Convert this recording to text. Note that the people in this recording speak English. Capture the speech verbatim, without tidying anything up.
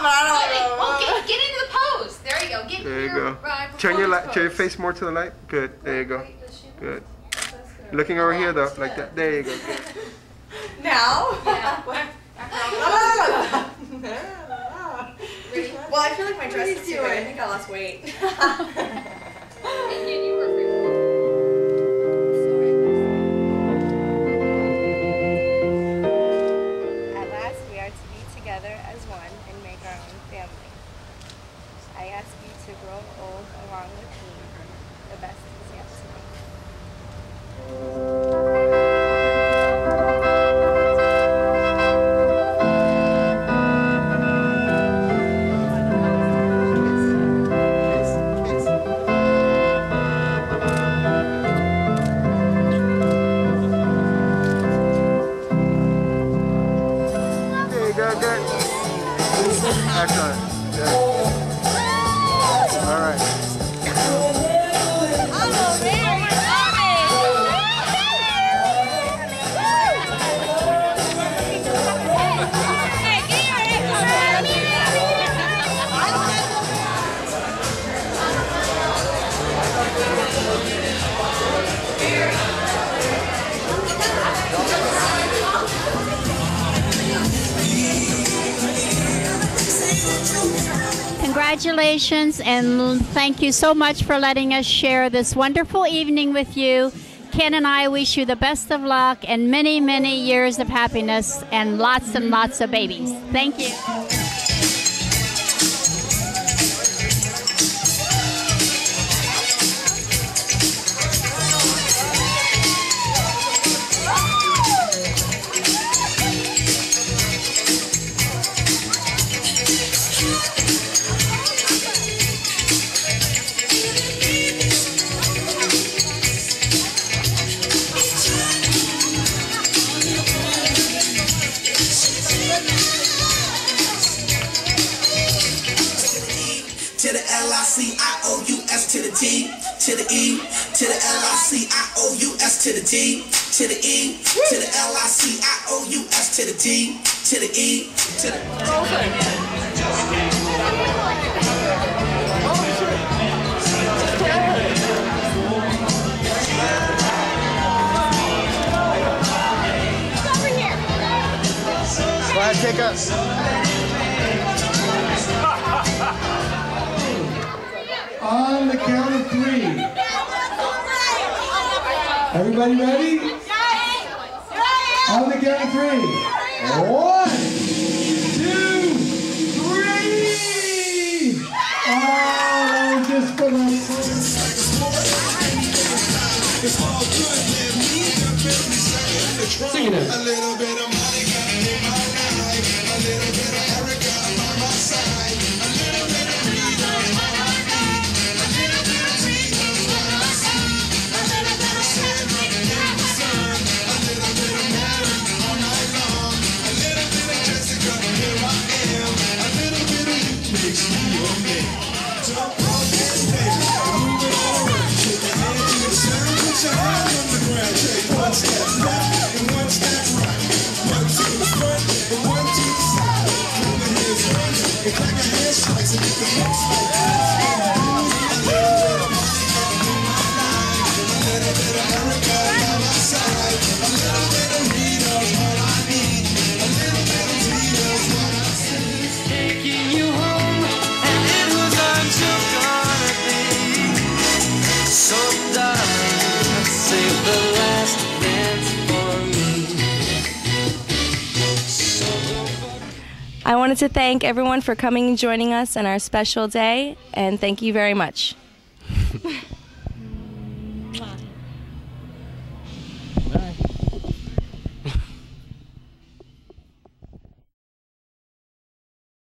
but I don't know. Oh, get, get into the pose. There you go. Get There you your, go. Uh, Turn your light, pose. turn your face more to the light. Good. There you go. Good. Looking over here though, like that. There you go. Good. Now? Yeah. Well, I feel like my dress is too big. I think I lost weight. And you, you were free. At last, we are to be together as one and make our own family. I ask you to grow old along with me. The best is yet to come. There you go. Good. Excellent. Good. All right. Congratulations and thank you so much for letting us share this wonderful evening with you. Ken and I wish you the best of luck and many, many years of happiness and lots and lots of babies. Thank you. To the L I C I O U S to the T, to the E, to the L I C I O U S to the T, to the E, to the L I C I O U S to the T, to the E, to the... Go ahead, take us. On the count of three. Everybody ready? On the count of three. One, two, three. Oh, that was just for the... Singing it. A little bit of Monica in my life, a little bit of Erica by my side, a little bit of Rita is what I need, a little bit of Rita is what I see, a little bit of Sandra in the sun, a little bit of Mary all night long, a little bit of Jessica, here I am, a little bit of you makes me your man. Jump on this baby, move it all around, shake your hand to the sun, put your hand on the ground, take one step left and one step right, one to the front and one to the side, move your hands once and clap your hands twice and make the most like this. A little bit of Monica in my life, a little bit of Erica by my side, a little bit of Rita is what I need, a little bit of Rita is what I see. Taking you home and it was until gonna be. So darling, save the last dance for me. I wanted to thank everyone for coming and joining us on our special day, and thank you very much.